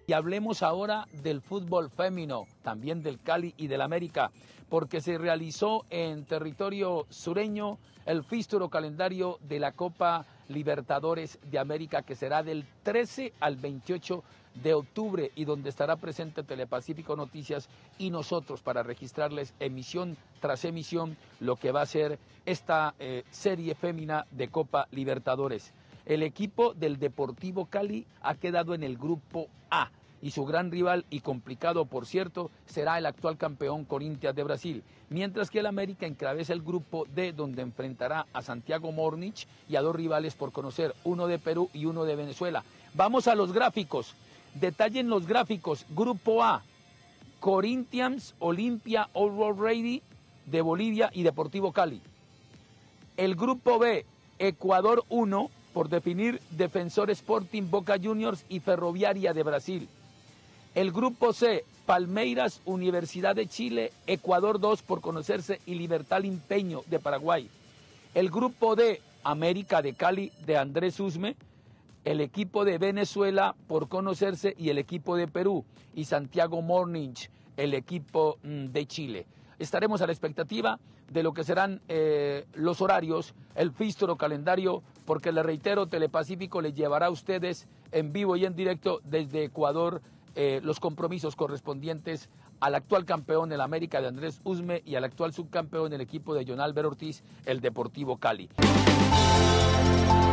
Y hablemos ahora del fútbol femenino, también del Cali y del América, porque se realizó en territorio sureño el físturo calendario de la Copa Libertadores de América, que será del 13 al 28 de octubre y donde estará presente Telepacífico Noticias y nosotros para registrarles emisión tras emisión lo que va a ser esta serie fémina de Copa Libertadores. El equipo del Deportivo Cali ha quedado en el grupo A y su gran rival, y complicado por cierto, será el actual campeón Corinthians de Brasil, mientras que el América encabeza el grupo D, donde enfrentará a Santiago Morning y a dos rivales por conocer, uno de Perú y uno de Venezuela. Vamos a los gráficos, detallen los gráficos. Grupo A, Corinthians, Olimpia, All World Ready de Bolivia y Deportivo Cali. El grupo B, Ecuador 1, por definir, Defensor Sporting, Boca Juniors y Ferroviaria de Brasil. El grupo C, Palmeiras, Universidad de Chile, Ecuador 2 por conocerse y Libertad Limpeño de Paraguay. El grupo D, América de Cali de Andrés Usme, el equipo de Venezuela por conocerse y el equipo de Perú, y Santiago Morning, el equipo de Chile. Estaremos a la expectativa de lo que serán los horarios, el fístoro calendario, porque les reitero, Telepacífico les llevará a ustedes en vivo y en directo desde Ecuador los compromisos correspondientes al actual campeón del América de Andrés Usme y al actual subcampeón del equipo de John Álvaro Ortiz, el Deportivo Cali.